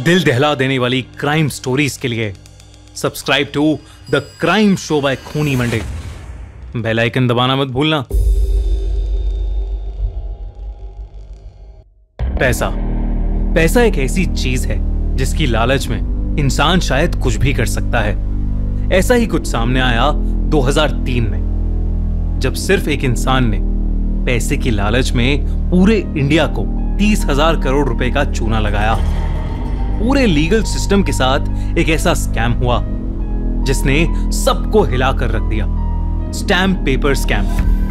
दिल दहला देने वाली क्राइम स्टोरीज के लिए subscribe to the crime show by खूनी मंडे। बेल आइकन दबाना मत भूलना। पैसा एक ऐसी चीज है जिसकी लालच में इंसान शायद कुछ भी कर सकता है। ऐसा ही कुछ सामने आया 2003 में, जब सिर्फ एक इंसान ने पैसे की लालच में पूरे इंडिया को 30,000 करोड़ रुपए का चूना लगाया। पूरे लीगल सिस्टम के साथ एक ऐसा स्कैम हुआ जिसने सबको हिलाकर रख दिया। Stamp paper scam.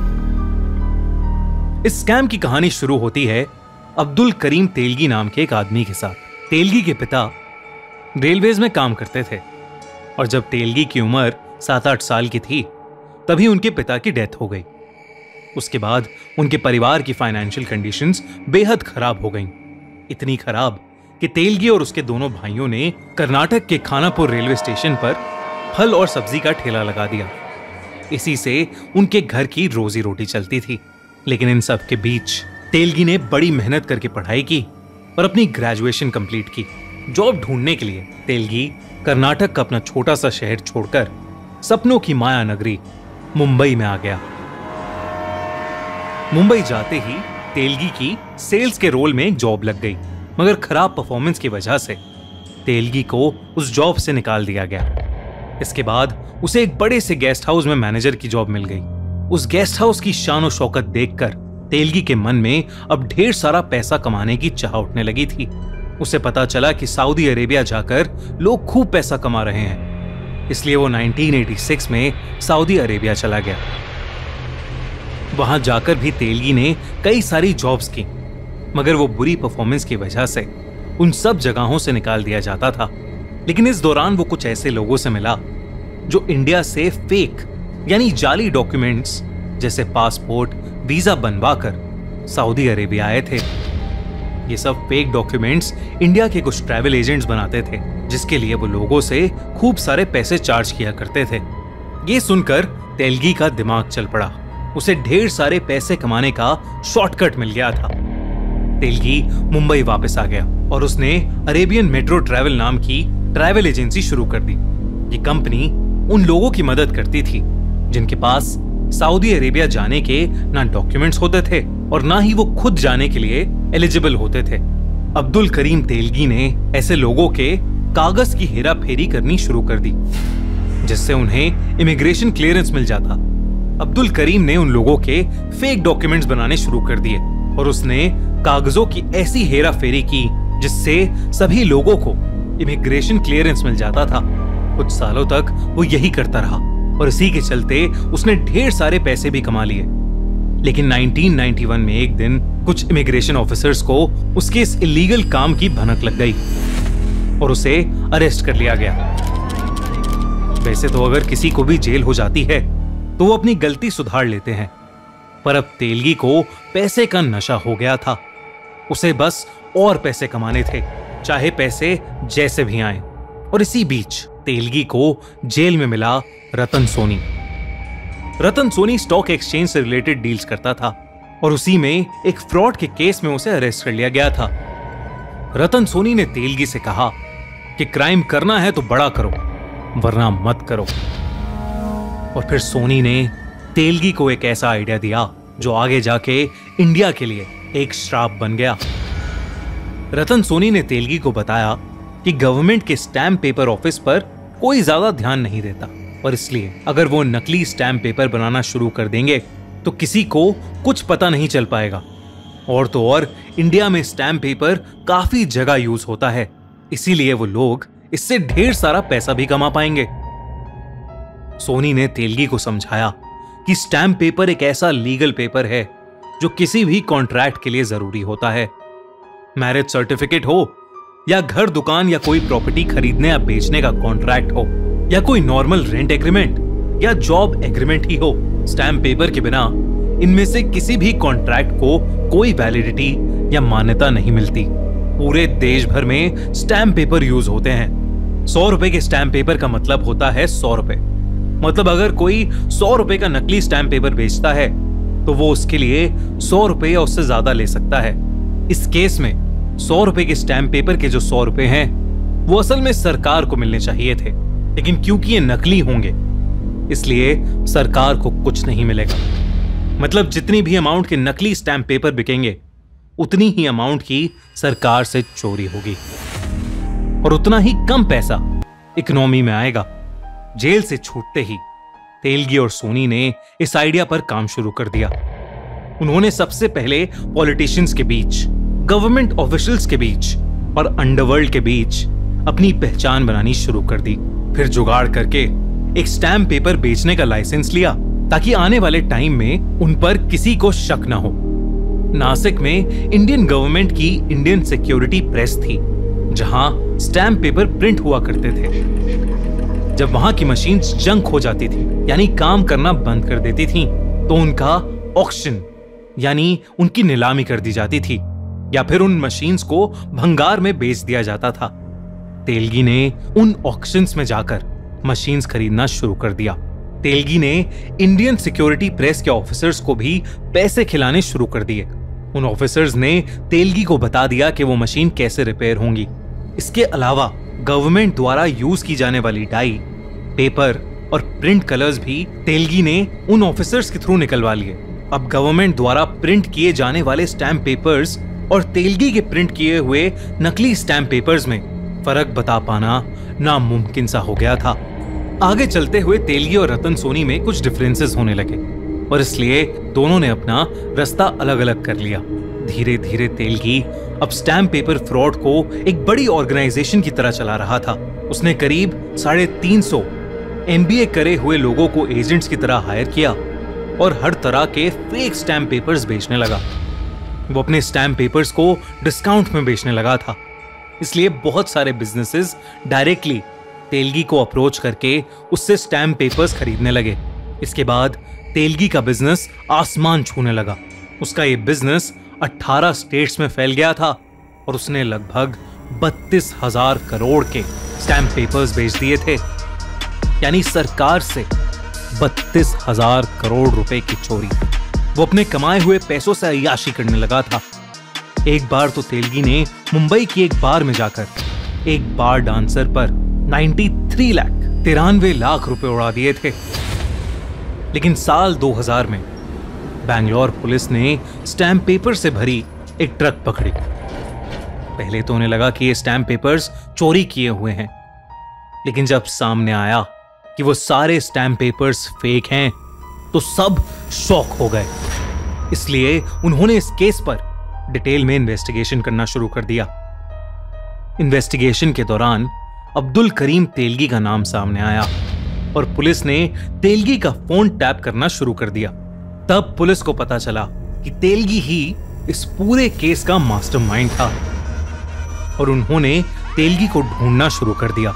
इस स्कैम की कहानी शुरू होती है अब्दुल करीम तेलगी नाम के एक आदमी के साथ। तेलगी के पिता रेलवेज में काम करते थे और जब तेलगी की उम्र 7-8 साल की थी तभी उनके पिता की डेथ हो गई। उसके बाद उनके परिवार की फाइनेंशियल कंडीशंस बेहद खराब हो गईं। इतनी खराब कि तेलगी और उसके दोनों भाइयों ने कर्नाटक के खानापुर रेलवे स्टेशन पर फल और सब्जी का ठेला लगा दिया। इसी से उनके घर की रोजी रोटी चलती थी। लेकिन इन सब के बीच तेलगी ने बड़ी मेहनत करके पढ़ाई की और अपनी ग्रेजुएशन कंप्लीट की। जॉब ढूंढने के लिए तेलगी कर्नाटक का अपना छोटा सा शहर छोड़कर सपनों की माया नगरी मुंबई में आ गया। मुंबई जाते ही तेलगी की सेल्स के रोल में एक जॉब लग गई, मगर खराब परफॉर्मेंस की वजह से तेलगी को उस जॉब से निकाल दिया गया। इसके बाद उसे एक बड़े से गेस्ट हाउस में मैनेजर की जॉब मिल गई। उस गेस्ट हाउस की शान शौकत देखकर तेलगी के मन में अब ढेर सारा पैसा कमाने की चाह उठने लगी थी। उसे पता चला कि सऊदी अरेबिया जाकर लोग खूब पैसा कमा रहे हैं, इसलिए वो 1986 में सऊदी अरेबिया चला गया। वहां जाकर भी तेलगी ने कई सारी जॉब्स की, मगर वो बुरी परफॉर्मेंस की वजह से उन सब जगहों से निकाल दिया जाता था। लेकिन इस दौरान वो कुछ ऐसे लोगों से मिला जो इंडिया से फेक यानी जाली डॉक्यूमेंट्स जैसे पासपोर्ट, वीजा बनवाकर सऊदी अरेबिया आए थे। ये सब फेक डॉक्यूमेंट्स इंडिया के कुछ ट्रैवल एजेंट्स बनाते थे, जिसके लिए वो लोगों से खूब सारे पैसे चार्ज किया करते थे। ये सुनकर तेलगी का दिमाग चल पड़ा। उसे ढेर सारे पैसे कमाने का शॉर्टकट मिल गया था। तेलगी मुंबई वापस आ गया और उसने अरेबियन मेट्रो ट्रैवल नाम की ट्रैवल एजेंसी शुरू कर दी। ये कंपनी उन लोगों की मदद करती थी जिनके पास सऊदी अरेबिया जाने के ना डॉक्यूमेंट्स होते थे और ना ही वो खुद जाने के लिए एलिजिबल होते थे। अब्दुल करीम तेलगी ने ऐसे लोगों के कागज की हेरा फेरी करनी शुरू कर दी, जिससे उन्हें इमिग्रेशन क्लियरेंस मिल जाता। अब्दुल करीम ने उन लोगों के फेक डॉक्यूमेंट्स बनाने शुरू कर दिए और उसने कागजों की ऐसी हेरा फेरी की जिससे सभी लोगों को इमिग्रेशन क्लियरेंस मिल जाता था। कुछ सालों तक वो यही करता रहा और इसी के चलते उसने ढेर सारे पैसे भी कमा लिए। लेकिन 1991 में एक दिन कुछ इमिग्रेशन ऑफिसर्स को उसके इस इलीगल काम की भनक लग गई और उसे अरेस्ट कर लिया गया। वैसे तो अगर किसी को भी जेल हो जाती है तो वो अपनी गलती सुधार लेते हैं, पर अब तेलगी को पैसे का नशा हो गया था। उसे बस और पैसे कमाने थे, चाहे पैसे जैसे भी आए। और इसी बीच तेलगी को जेल में मिला रतन सोनी। रतन सोनी स्टॉक एक्सचेंज से रिलेटेड डील्स करता था और उसी में एक फ्रॉड के केस में उसे अरेस्ट कर लिया गया था। रतन सोनी ने तेलगी से कहा कि क्राइम करना है तो बड़ा करो, वरना मत करो। और फिर सोनी ने तेलगी को एक ऐसा आइडिया दिया जो आगे जाके इंडिया के लिए एक श्राप बन गया। रतन सोनी ने तेलगी को बताया कि गवर्नमेंट के स्टैम्प पेपर ऑफिस पर कोई ज्यादा ध्यान नहीं देता और इसलिए अगर वो नकली स्टैम्प पेपर बनाना शुरू कर देंगे तो किसी को कुछ पता नहीं चल पाएगा। और तो और इंडिया में स्टैम्प पेपर काफी जगह यूज होता है, इसीलिए वो लोग इससे ढेर सारा पैसा भी कमा पाएंगे। सोनी ने तेलगी को समझाया कि स्टैम्प पेपर एक ऐसा लीगल पेपर है जो किसी भी कॉन्ट्रैक्ट के लिए जरूरी होता है। मैरिज सर्टिफिकेट हो या घर, दुकान या कोई प्रॉपर्टी खरीदने या बेचने का कॉन्ट्रैक्ट हो या कोई नॉर्मल रेंट एग्रीमेंट या जॉब एग्रीमेंट ही हो, स्टैम्प पेपर के बिना इनमें से किसी भी कॉन्ट्रैक्ट को कोई वैलिडिटी या मान्यता नहीं मिलती। पूरे देश भर में स्टैम्प पेपर यूज होते हैं। 100 रुपए के स्टैम्प पेपर का मतलब होता है 100 रुपए। मतलब अगर कोई 100 रुपए का नकली स्टैम्प पेपर बेचता है तो वो उसके लिए 100 रुपए या उससे ज्यादा ले सकता है। इस केस में ₹100 के स्टैम्प पेपर के जो ₹100 हैं वो असल में सरकार को मिलने चाहिए थे, लेकिन क्योंकि ये नकली होंगे इसलिए सरकार को कुछ नहीं मिलेगा। मतलब जितनी भी अमाउंट के नकली स्टैम्प पेपर बिकेंगे उतनी ही अमाउंट की सरकार से चोरी होगी और उतना ही कम पैसा इकोनॉमी में आएगा। जेल से छूटते ही तेलगी और सोनी ने इस आइडिया पर काम शुरू कर दिया। उन्होंने सबसे पहले पॉलिटिशियंस के बीच, गवर्नमेंट ऑफिशियल्स के बीच और अंडरवर्ल्ड के बीच अपनी पहचान बनानी शुरू कर दी। फिर जुगाड़ करके एक स्टैम्प पेपर बेचने का लाइसेंस लिया ताकि आने वाले टाइम में उन पर किसी को शक ना हो। नासिक में इंडियन गवर्नमेंट की इंडियन सिक्योरिटी प्रेस थी जहां स्टैम्प पेपर प्रिंट हुआ करते थे। जब वहां की मशीन्स जंक हो जाती थी यानी काम करना बंद कर देती थी तो उनका ऑक्शन यानी उनकी नीलामी कर दी जाती थी या फिर उन मशीन्स को भंगार में बेच दिया जाता था। तेलगी ने उन ऑक्शंस में जाकर मशीन्स खरीदना शुरू कर दिया। तेलगी ने इंडियन सिक्योरिटी प्रेस के ऑफिसर्स को भी पैसे खिलाने शुरू कर दिए। उन ऑफिसर्स ने तेलगी को बता दिया कि वो मशीन कैसे रिपेयर होंगी। इसके अलावा गवर्नमेंट द्वारा यूज की जाने वाली डाई, पेपर और प्रिंट कलर्स भी तेलगी ने उन ऑफिसर्स के थ्रू निकलवा लिए। अब गवर्नमेंट द्वारा प्रिंट किए जाने वाले स्टैम्प पेपर्स और तेलगी के प्रिंट किए हुए नकली स्टैम्प पेपर्स में फर्क बता पाना नामुमकिन सा हो गया था। आगे चलते हुए तेलगी और रतन सोनी में कुछ डिफरेंसेस होने लगे और इसलिए दोनों ने अपना रास्ता अलग अलग कर लिया। धीरे धीरे तेलगी अब स्टैम्प पेपर फ्रॉड को एक बड़ी ऑर्गेनाइजेशन की तरह चला रहा था। उसने करीब 350 MBA करे हुए लोगों को एजेंट्स की तरह हायर किया और हर तरह के फेक स्टैम्प पेपर्स बेचने लगा। वो अपने स्टैम्प पेपर्स को डिस्काउंट में बेचने लगा था, इसलिए बहुत सारे बिजनेसेस डायरेक्टली तेलगी को अप्रोच करके उससे स्टैम्प पेपर्स खरीदने लगे। इसके बाद तेलगी का बिजनेस आसमान छूने लगा। उसका ये बिजनेस 18 स्टेट्स में फैल गया था और उसने लगभग 32,000 करोड़ के स्टैम्प पेपर्स बेच दिए थे, यानी सरकार से 32,000 करोड़ रुपए की चोरी। वो अपने कमाए हुए पैसों से अय्याशी करने लगा था। एक बार तो तेलगी ने मुंबई की एक बार में जाकर एक बार डांसर पर 93 लाख रुपए उड़ा दिए थे। लेकिन साल 2000 में बैंगलोर पुलिस ने स्टैम्प पेपर से भरी एक ट्रक पकड़ी। पहले तो उन्हें लगा कि ये स्टैम्प पेपर्स चोरी किए हुए हैं, लेकिन जब सामने आया कि वो सारे स्टैम्प पेपर्स फेक हैं तो सब शॉक हो गए। इसलिए उन्होंने इस केस पर डिटेल में इन्वेस्टिगेशन करना शुरू कर दिया। इन्वेस्टिगेशन के दौरान अब्दुल करीम तेलगी का नाम सामने आया और पुलिस ने तेलगी का फोन टैप करना शुरू कर दिया। तब पुलिस को पता चला कि तेलगी ही इस पूरे केस का मास्टरमाइंड था और उन्होंने तेलगी को ढूंढना शुरू कर दिया।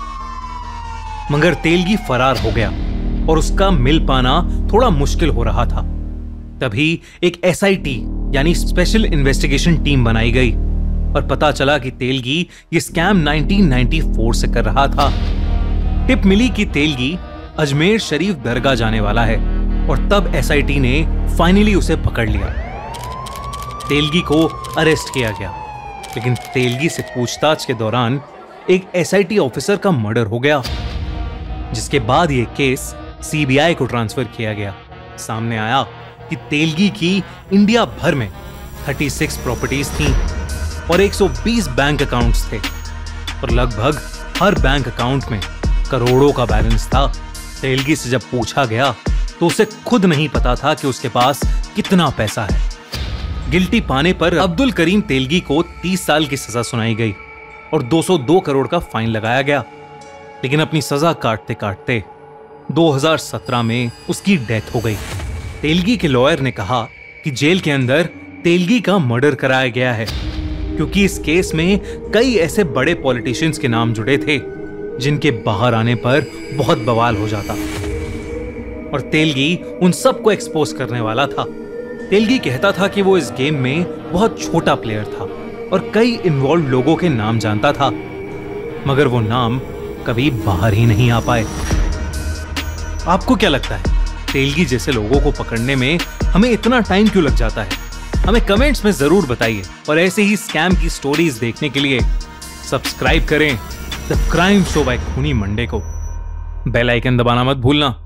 मगर तेलगी फरार हो गया और उसका मिल पाना थोड़ा मुश्किल हो रहा था। तभी एक SIT यानी स्पेशल इन्वेस्टिगेशन टीम बनाई गई और पता चला कि तेलगी ये स्कैम 1994 से कर रहा था। टिप मिली कि तेलगी अजमेर शरीफ दरगाह जाने वाला है और तब SIT ने फाइनली उसे पकड़ लिया। तेलगी को अरेस्ट किया गया, लेकिन तेलगी से पूछताछ के दौरान एक SIT ऑफिसर का मर्डर हो गया, जिसके बाद यह केस CBI को ट्रांसफर किया गया। सामने आया कि तेलगी की इंडिया भर में 36 प्रॉपर्टीज थीं और 120 बैंक अकाउंट्स थे और लगभग हर बैंक अकाउंट में करोड़ों का बैलेंस था। तेलगी से जब पूछा गया तो उसे खुद नहीं पता था कि उसके पास कितना पैसा है। गिल्टी पाने पर अब्दुल करीम तेलगी को 30 साल की सजा सुनाई गई और 202 करोड़ का फाइन लगाया गया। लेकिन अपनी सजा काटते काटते 2017 में उसकी डेथ हो गई। तेलगी के लॉयर ने कहा कि जेल के अंदर तेलगी का मर्डर कराया गया है क्योंकि इस केस में कई ऐसे बड़े पॉलिटिशियंस के नाम जुड़े थे जिनके बाहर आने पर बहुत बवाल हो जाता और तेलगी उन सबको एक्सपोज करने वाला था। तेलगी कहता था कि वो इस गेम में बहुत छोटा प्लेयर था और कई इन्वॉल्व लोगों के नाम जानता था, मगर वो नाम कभी बाहर ही नहीं आ पाए। आपको क्या लगता है, तेलगी जैसे लोगों को पकड़ने में हमें इतना टाइम क्यों लग जाता है? हमें कमेंट्स में जरूर बताइए और ऐसे ही स्कैम की स्टोरीज देखने के लिए सब्सक्राइब करें द क्राइम शो बाय खूनी मंडे को। बेल आइकन दबाना मत भूलना।